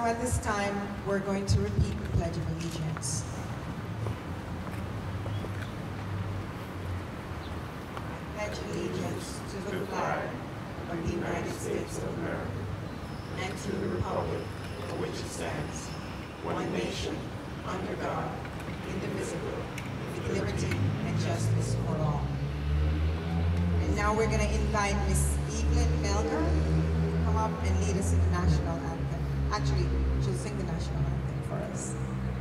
at this time, we're going to repeat the Pledge of Allegiance. I pledge allegiance to the flag of the United States of America and to the republic for which it stands, one nation, under God, indivisible, with liberty and justice for all. And now we're going to invite Miss Evelyn Melgar to come up and lead us in the national anthem. Actually, she'll sing the national anthem for us.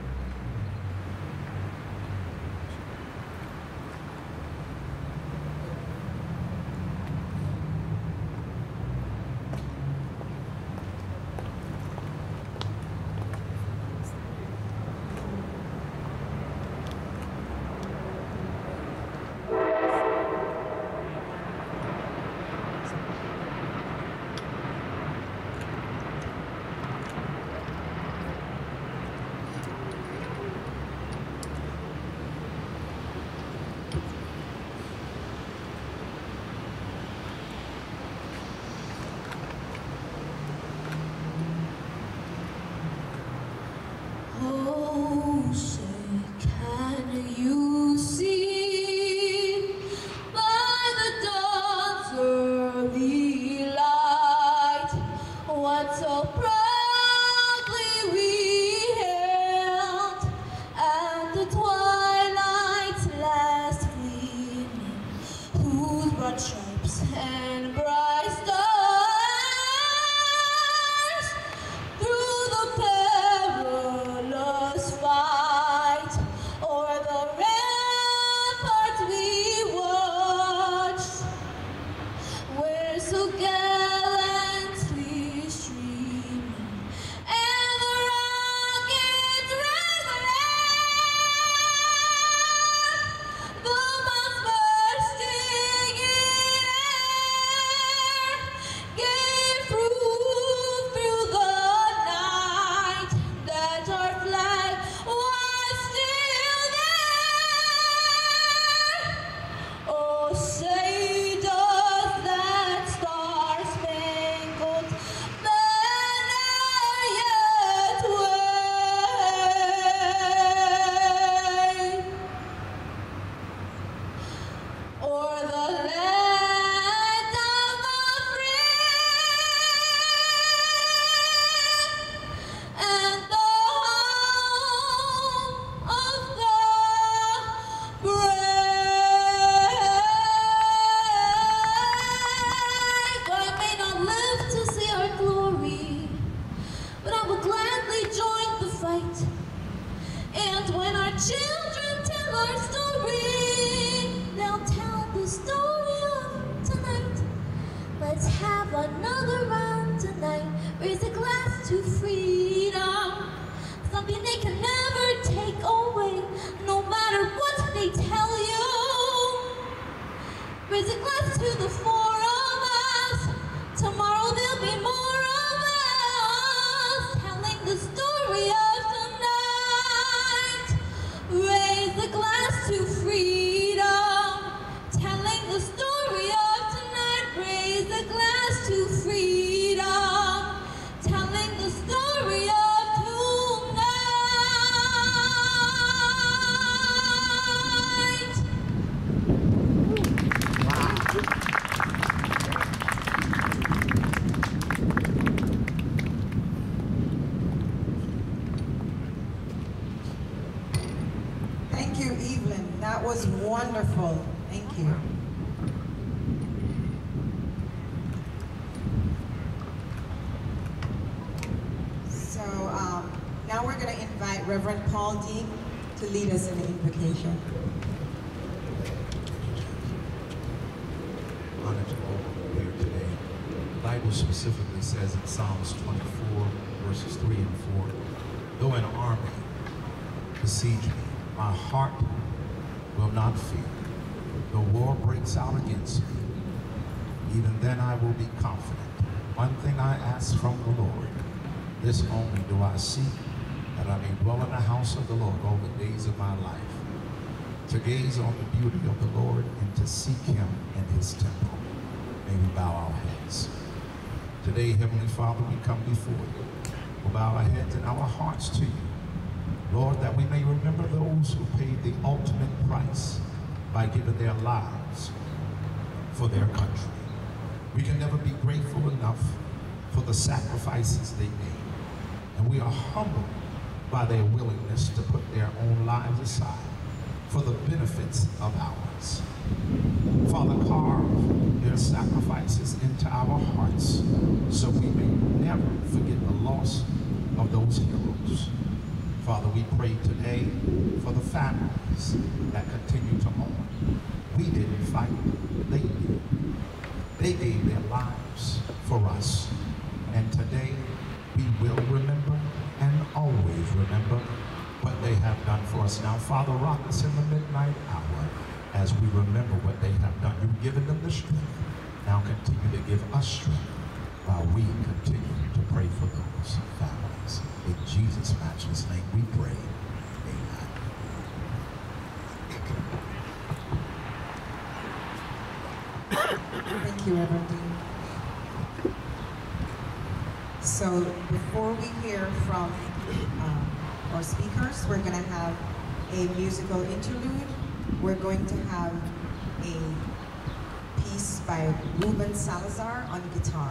That was wonderful. Thank you. So now we're going to invite Reverend Paul Dean to lead us in the invocation. Honor to all who are here today. The Bible specifically says in Psalms 24, verses 3 and 4, though an army besiege me, my heart will not fear. The war breaks out against me. Even then I will be confident. One thing I ask from the Lord, this only do I seek, that I may dwell in the house of the Lord all the days of my life, to gaze on the beauty of the Lord and to seek him in his temple. May we bow our heads. Today, Heavenly Father, we come before you. We'll bow our heads and our hearts to you, Lord, that we may remember those who paid the ultimate price by giving their lives for their country. We can never be grateful enough for the sacrifices they made, and we are humbled by their willingness to put their own lives aside for the benefits of ours. Father, carve their sacrifices into our hearts so we may never forget the loss of those heroes. Father, we pray today for the families that continue to mourn. We didn't fight, they did. They gave their lives for us. And today we will remember and always remember what they have done for us. Now, Father, rock us in the midnight hour as we remember what they have done. You've given them the strength. Now continue to give us strength while we continue to pray for those families. In Jesus' matchless name we pray. Amen. Thank you, Reverend Dean. So before we hear from our speakers, we're going to have a musical interlude. We're going to have a piece by Ruben Salazar on guitar.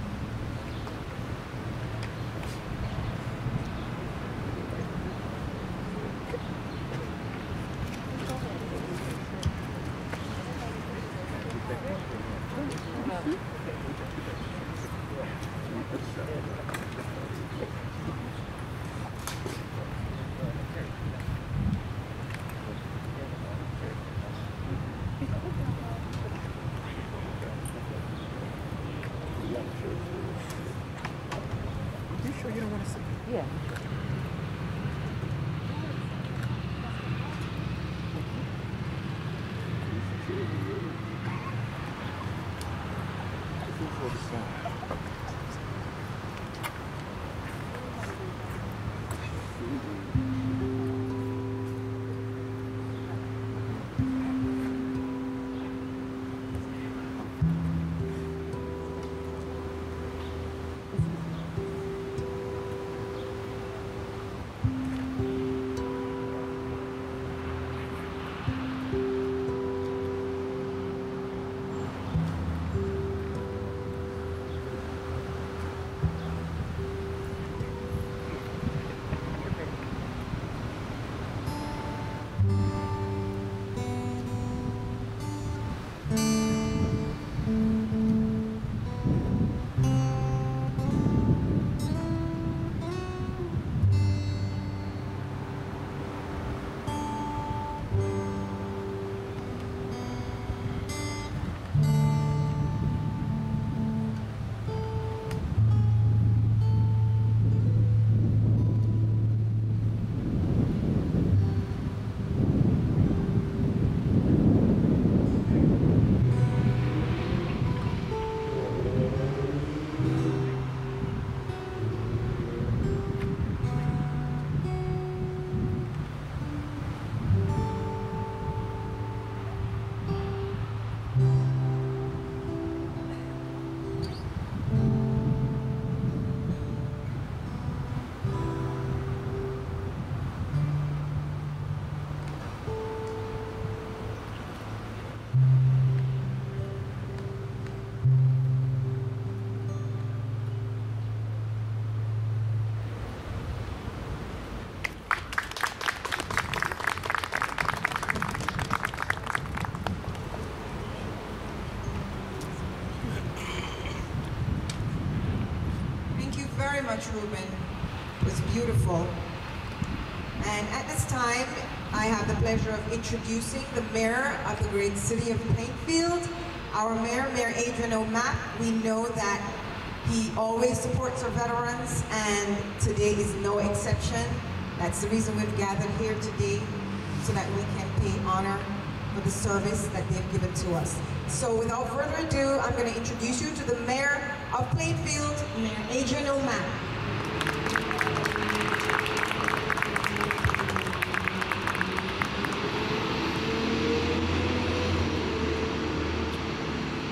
Yeah. Very much, Ruben. It was beautiful. And at this time, I have the pleasure of introducing the mayor of the great city of Plainfield, our mayor, Mayor Adrian O'Mac. We know that he always supports our veterans, and today is no exception. That's the reason we've gathered here today, so that we can pay honor for the service that they've given to us. So without further ado, I'm going to introduce you to the mayor of Plainfield, Mayor Adrian O'Mac.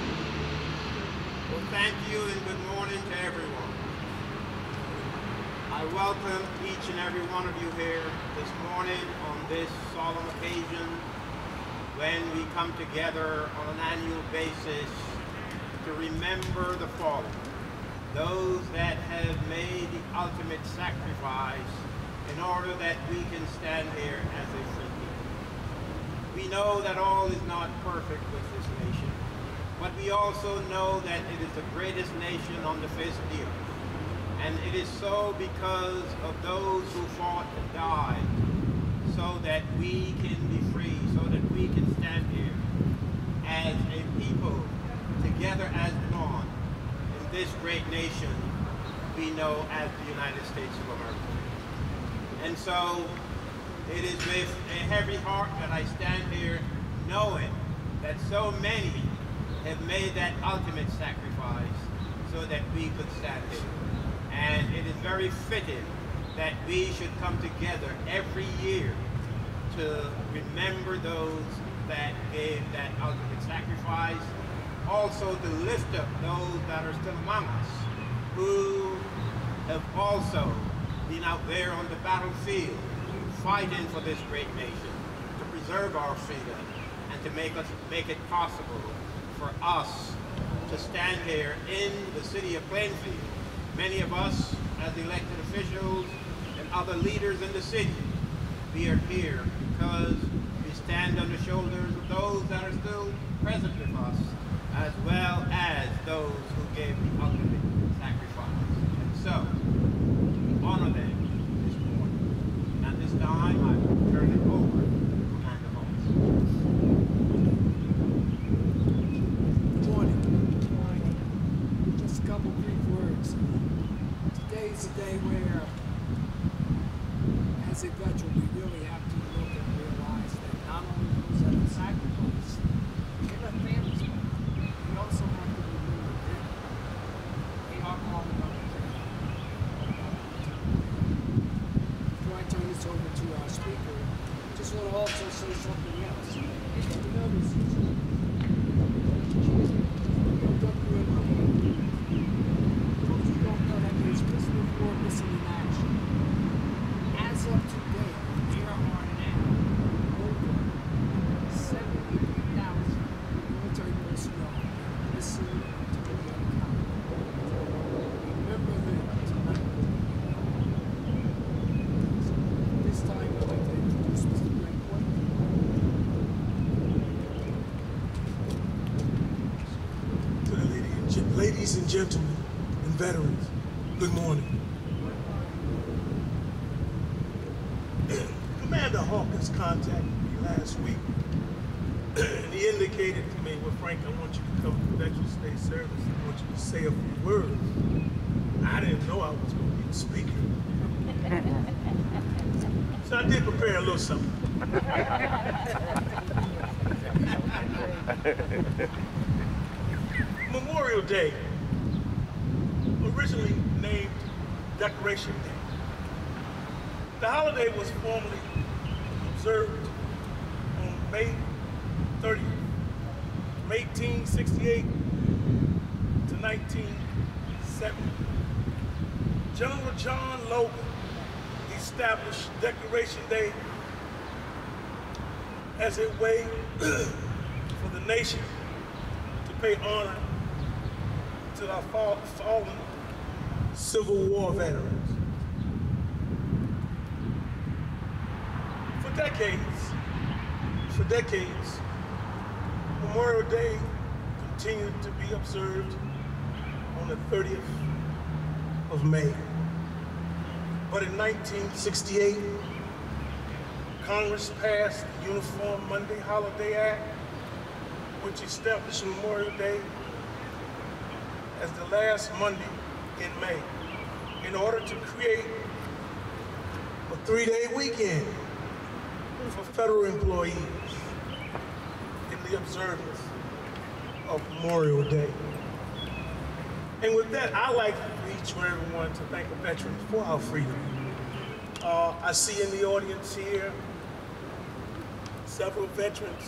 Well, thank you and good morning to everyone. welcome each and every one of you here this morning on this solemn occasion when we come together on an annual basis to remember the fallen, those that have made the ultimate sacrifice in order that we can stand here as a free people. We know that all is not perfect with this nation, but we also know that it is the greatest nation on the face of the earth. And it is so because of those who fought and died so that we can be free, so that we can stand here as a people, together as one, in this great nation we know as the United States of America. And so it is with a heavy heart that I stand here knowing that so many have made that ultimate sacrifice so that we could stand here. And it is very fitting that we should come together every year to remember those that gave that ultimate sacrifice, also to lift up those that are still among us, who have also been out there on the battlefield fighting for this great nation, to preserve our freedom, and to make it possible for us to stand here in the city of Plainfield. Many of us, as elected officials and other leaders in the city, we are here because we stand on the shoulders of those that are still present with us, as well as those who gave the ultimate sacrifice. And so, we honor them this morning. At this time, I will turn it over to Commander Holmes. Good morning. Just a couple brief words. Today's a day where, as a veteran, we really have to look and realize that not only those that have sacrificed, they left families behind, we also have to remember that they are calling up the Before I turn this over to our speaker, just want to also say something else. You know this is missing in action. As of today, there are now over 73,000 military personnel missing to the accountable. Remember them tonight. This time, I'd like to introduce Mr. Greg White. Ladies and gentlemen and veterans, good morning. Commander Hawkins contacted me last week, and he indicated to me, well, Frank, I want you to come to Veterans Day service. I want you to say a few words. I didn't know I was going to be the speaker. So I did prepare a little something. Memorial Day, originally named Decoration Day. The holiday was formally observed on May 30th, from 1868 to 1970. General John Logan established Decoration Day as a way for the nation to pay honor to our fallen Civil War veterans. For decades, Memorial Day continued to be observed on the 30th of May. But in 1968, Congress passed the Uniform Monday Holiday Act, which established Memorial Day as the last Monday in May, in order to create a 3-day weekend for federal employees in the observance of Memorial Day. And with that, I'd like for each and everyone to thank a veteran for our freedom. I see in the audience here several veterans.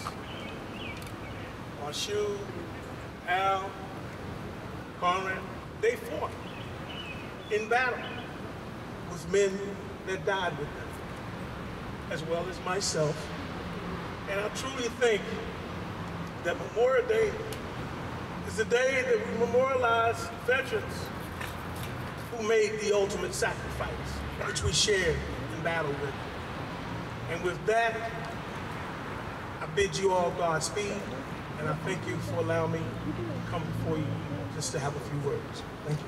Marshu, Al, Conrad, they fought in battle. with men that died with them, as well as myself. And I truly think that Memorial Day is the day that we memorialize veterans who made the ultimate sacrifice, which we shared in battle with. And with that, I bid you all Godspeed, and I thank you for allowing me to come before you just to have a few words. Thank you.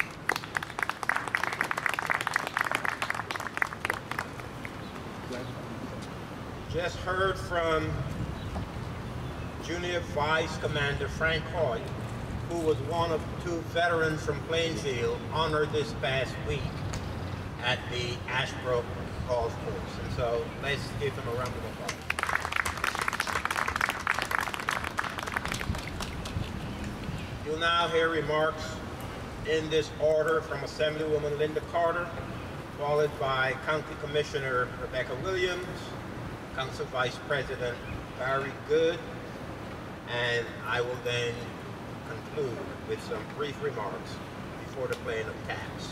Just heard from Junior Vice Commander Frank Hoyt, who was one of 2 veterans from Plainfield honored this past week at the Ashbrook Golf Course. And so let's give him a round of applause. You'll now hear remarks in this order from Assemblywoman Linda Carter, followed by County Commissioner Rebecca Williams, Council Vice President Barry Good, and I will then conclude with some brief remarks before the playing of taps.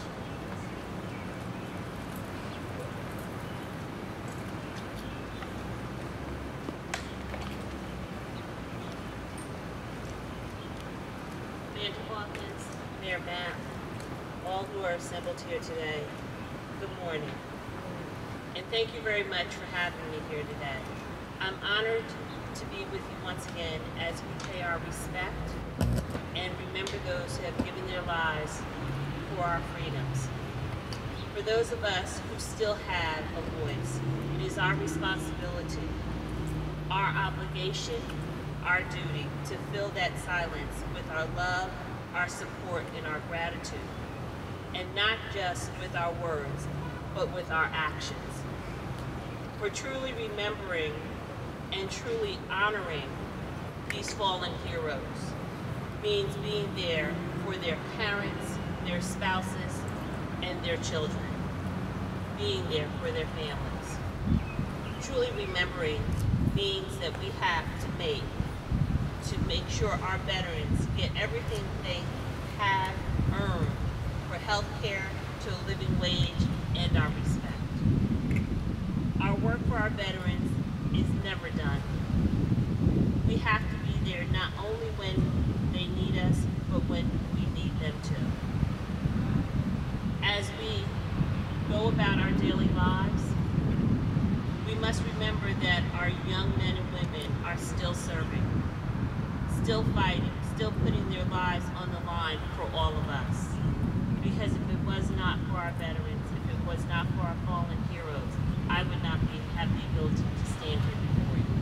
Mayor Hawkins, Mayor Mapp, all who are assembled here today, good morning. And thank you very much for having me here today. I'm honored to be with you once again as we pay our respect and remember those who have given their lives for our freedoms. For those of us who still have a voice, it is our responsibility, our obligation, our duty to fill that silence with our love, our support, and our gratitude. And not just with our words, but with our actions. For truly remembering and truly honoring these fallen heroes means being there for their parents, their spouses, and their children. Being there for their families. Truly remembering means that we have to make sure our veterans get everything they have earned for health care to a living wage and our respect. Our work for our veterans is never done. We have to be there not only when they need us, but when we need them too. As we go about our daily lives, we must remember that our young men and women are still serving, still fighting, still putting their lives on the line for all of us. Because if it was not for our veterans, if it was not for our fallen heroes, I would not have the ability to stand here before you.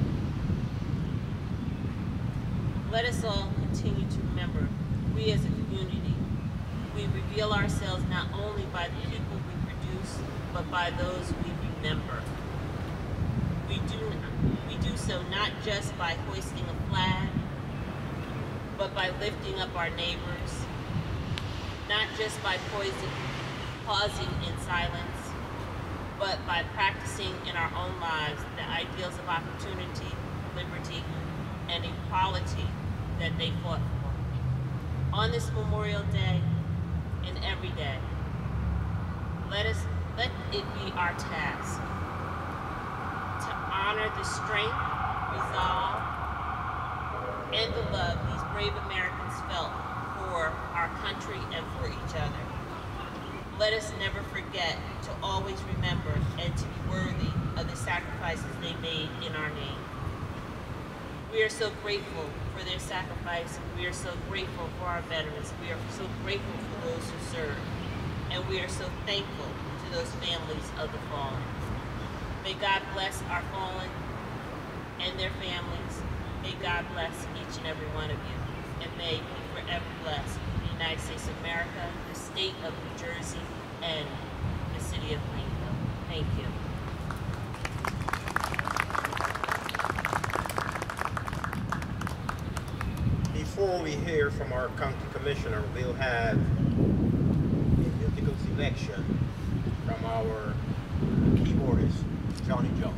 Let us all continue to remember, we as a community, we reveal ourselves not only by the people we produce, but by those we remember. We do so not just by hoisting a flag, but by lifting up our neighbors, not just by pausing in silence, but by practicing in our own lives the ideals of opportunity, liberty, and equality that they fought for. On this Memorial Day and every day, let it be our task to honor the strength, resolve, and the love these brave Americans felt for our country and for each other. Let us never forget to always remember and to be worthy of the sacrifices they made in our name. We are so grateful for their sacrifice. We are so grateful for our veterans. We are so grateful for those who serve. And we are so thankful to those families of the fallen. May God bless our fallen and their families. May God bless each and every one of you. And may we forever bless the United States of America, the state of New Jersey, and the city of Plainfield. Thank you. Before we hear from our county commissioner, we'll have a musical selection from our keyboardist, Johnny Jones.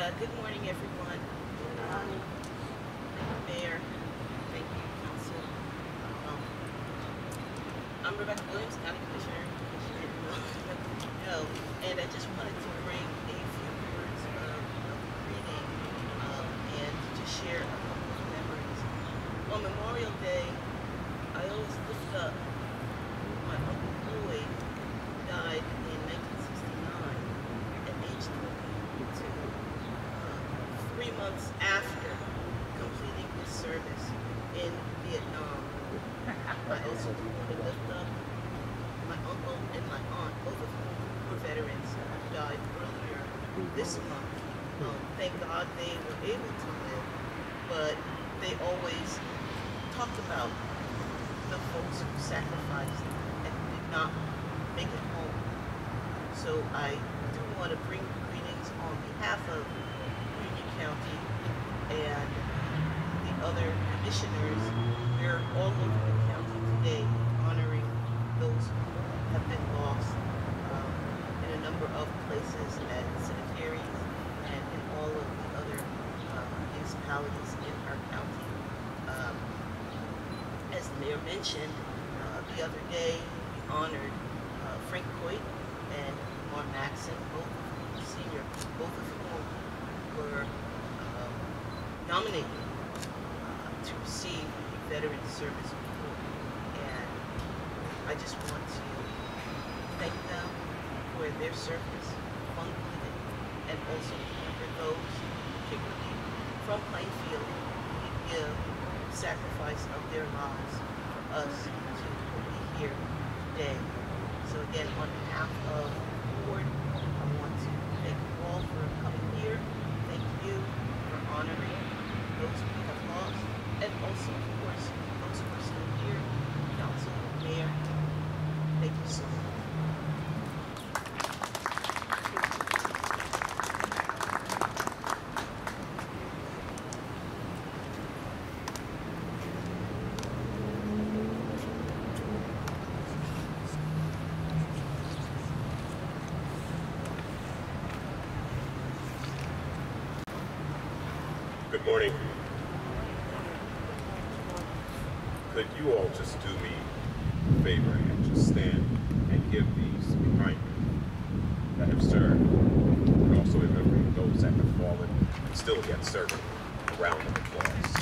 Good morning, everyone. Mayor, thank you, Council. I'm Rebecca Williams, County Commissioner, in case you didn't know. And I just wanted to bring a few words of greeting and to just share a couple of memories. On Memorial Day, I always lift up my Uncle Lloyd, who died in 1969 at age 22, 3 months after completing his service in Vietnam. I also want to lift up my uncle and my aunt, both of whom were veterans who died earlier this month. Thank God they were able to live, but they always talked about the folks who sacrificed and who did not make it home. So I do want to bring greetings on behalf of Union County and the other commissioners. We're all over the county today honoring those who have been lost in a number of places at cemeteries and in all of the other municipalities in our county. As the mayor mentioned, the other day we honored Frank Coit and Mark Maxon, both of whom were nominated to receive the Veteran Service Award. And I just want to thank them for their service, fund living, and also remember those, particularly from Plainfield, who give sacrifice of their lives for us to be here today. So again, on behalf of the board, I want to thank you all for coming here. Thank you for honoring those we have lost, and also, of course, those who are still here, council, mayor. Thank you so much. Good morning. Could you all just do me a favor and just stand and give these behind me that have served, and also remembering those that have fallen and still yet serving, a round of applause.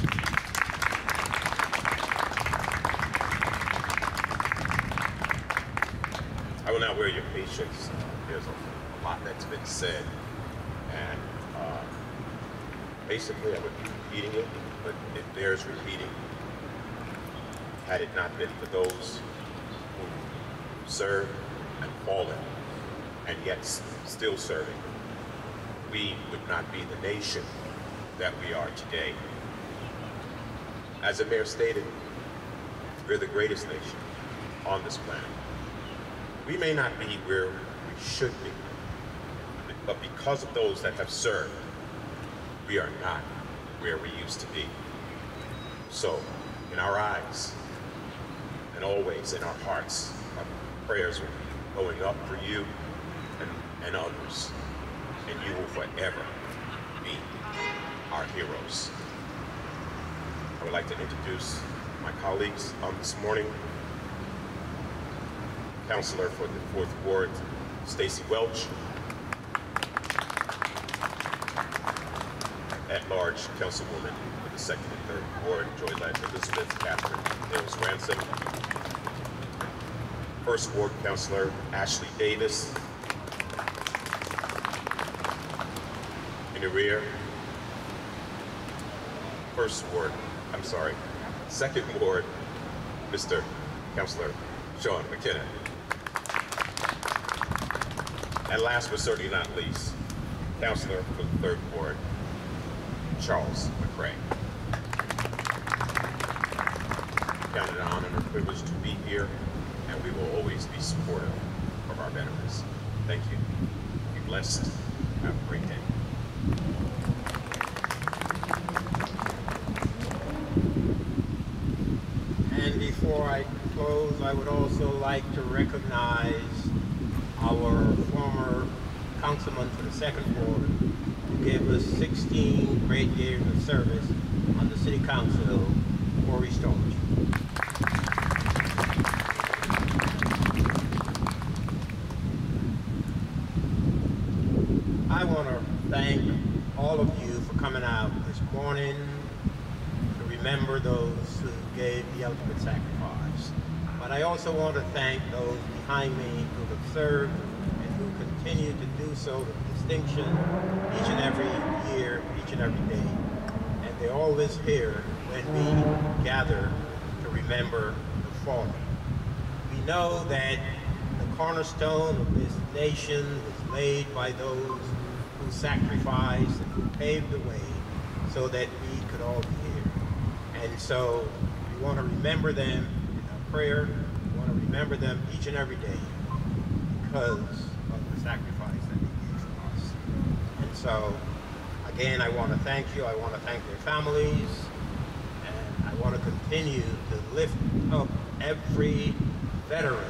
I will not wear your patience. There's a lot that's been said, and basically I would be repeating it, but it bears repeating. Had it not been for those who served and fallen, and yet still serving, we would not be the nation that we are today. As the mayor stated, we're the greatest nation on this planet. We may not be where we should be, but because of those that have served, we are not where we used to be. So, in our eyes, and always in our hearts, our prayers will be going up for you and others, and you will forever be our heroes. I would like to introduce my colleagues this morning. Councilor for the 4th Ward, Stacy Welch. At-large Councilwoman for the 2nd and 3rd Ward, Joylette Elizabeth Catherine Mills Ransom. 1st Ward Councilor Ashley Davis. In the rear, 2nd Ward, Mr. Councilor Sean McKenna. And last but certainly not least, Councilor for the 3rd Ward, Charles McCray. Count it an honor and a privilege to be here, and we will always be supportive of our veterans. Thank you. Be blessed. Have a great day. And before I close, I would also like to recognize our former councilman for the 2nd Ward, who gave us 16 great years of service on the City Council for Storage. I want to thank all of you for coming out this morning to remember those who gave the ultimate sacrifice. But I also want to thank those behind me who have served and who continue to do so with distinction each and every year, each and every day. And they're always here when we gather to remember the fallen. We know that the cornerstone of this nation was laid by those who sacrificed and who paved the way so that we could all be here. And so we want to remember them in our prayer. We want to remember them each and every day because of the sacrifice that they gave for us. And so, again, I want to thank you. I want to thank their families. And I want to continue to lift up every veteran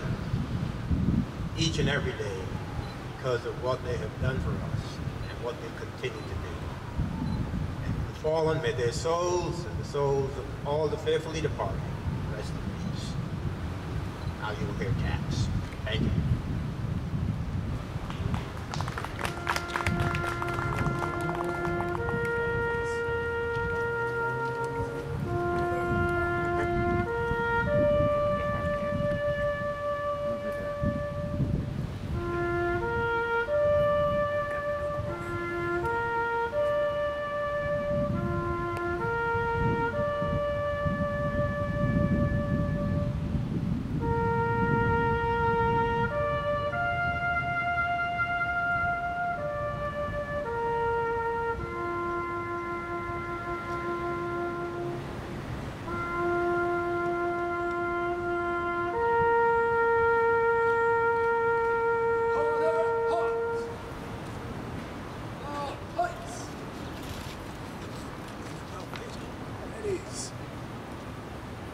each and every day because of what they have done for us and what they continue to do. And the fallen, may their souls and the souls of all the fearfully departed rest in peace. Now you will hear taps. Thank you.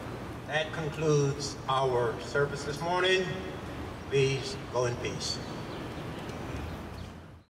That concludes our service this morning. Please go in peace.